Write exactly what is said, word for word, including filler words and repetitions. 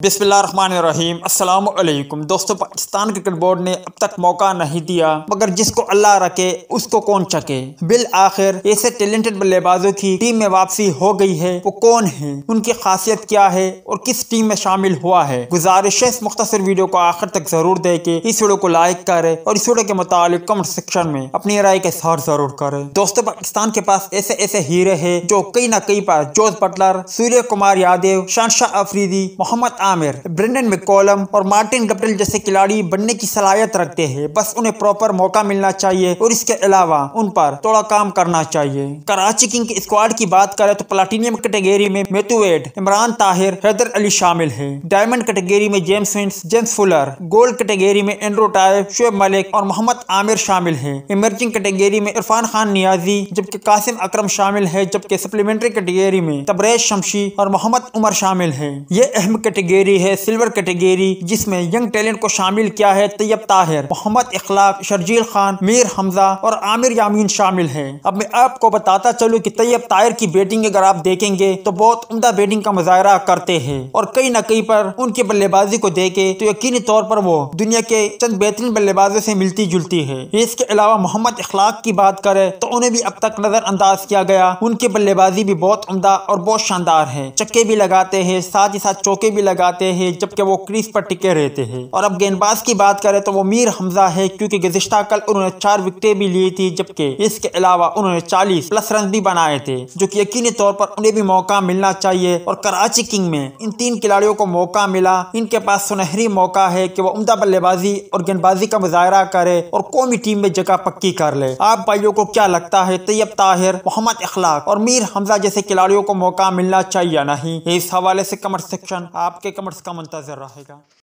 बिस्मिल्लाहिर्रहमानिर्रहीम अस्सलाम वालेकुम दोस्तों, पाकिस्तान क्रिकेट बोर्ड ने अब तक मौका नहीं दिया, मगर जिसको अल्लाह रखे उसको कौन चके। बिल आखिर ऐसे टैलेंटेड बल्लेबाजों की टीम में वापसी हो गई है। वो कौन है, उनकी खासियत क्या है और किस टीम में शामिल हुआ है। गुजारिश है इस मुख्तसर वीडियो को आखिर तक जरूर देखे, इस वीडियो को लाइक करे और इस वीडियो के मुतालिक कमेंट सेक्शन में अपनी राय का इज़हार जरूर करे। दोस्तों, पाकिस्तान के पास ऐसे ऐसे हीरे हैं जो कहीं ना कहीं पर Jos Buttler, Surya Kumar Yadav, Shahanshah Afridi, Mohammad Amir, Brendon McCullum और मार्टिन गप्टिल जैसे खिलाड़ी बनने की सलाहियत रखते हैं। बस उन्हें प्रॉपर मौका मिलना चाहिए और इसके अलावा उन पर थोड़ा काम करना चाहिए। कराची किंग की स्क्वाड की बात करें तो प्लाटिनियम कैटेगरी में मैथ्यू वेड, इमरान ताहिर, हैदर अली शामिल है। डायमंड कैटेगरी में James Vince, James Fuller, gold category में एंड्रू टाइब, शुएब मलिक और मोहम्मद आमिर शामिल है। इमर्जिंग कैटेगरी में इरफान खान नियाजी, जबकि कासिम अकरम शामिल है। जबकि सप्लीमेंट्री कैटेगरी में तबरेज शमशी और मोहम्मद उमर शामिल है। ये अहम कैटेगरी है सिल्वर कैटेगरी, जिसमें यंग टैलेंट को शामिल किया है। तैयब ताहिर, मोहम्मद इखलाक, शर्जील खान, मीर हमजा और आमिर यामीन शामिल है। अब मैं आपको बताता चलूं कि तैयब ताहिर की बैटिंग अगर आप देखेंगे तो बहुत उम्दा बैटिंग का मुजाहरा करते हैं और कहीं ना कहीं पर उनकी बल्लेबाजी को देखे तो यकीनी तौर पर वो दुनिया के चंद बेहतरीन बल्लेबाजों से मिलती जुलती है। इसके अलावा मोहम्मद इखलाक की बात करें तो उन्हें भी अब तक नजरअंदाज किया गया। उनकी बल्लेबाजी भी बहुत उम्दा और बहुत शानदार है। चक्के भी लगाते हैं, साथ ही साथ चौके भी लगाते हैं, जबकि वो क्रीज पर टिके रहते हैं। और अब गेंदबाज की बात करें तो वो मीर हमजा है, क्योंकि गुज़िश्ता कल उन्होंने चार विकेटें भी ली थी। जबकि इसके अलावा उन्होंने चालीस प्लस रन भी बनाए थे, जो कि यकीनी तौर पर उन्हें भी मौका मिलना चाहिए। और कराची किंग में इन तीन खिलाड़ियों को मौका मिला। इनके पास सुनहरी मौका है कि वो उम्दा बल्लेबाजी और गेंदबाजी का मुजाहरा करे और कौमी टीम में जगह पक्की कर ले। आप भाइयों को क्या लगता है, तैयब ताहिर, मोहम्मद इखलाक और मीर हमजा जैसे खिलाड़ियों को मौका मिलना चाहिए या नहीं? इस हवाले से कमेंट सेक्शन आपके कमेंट्स का मुंतज़र रहेगा।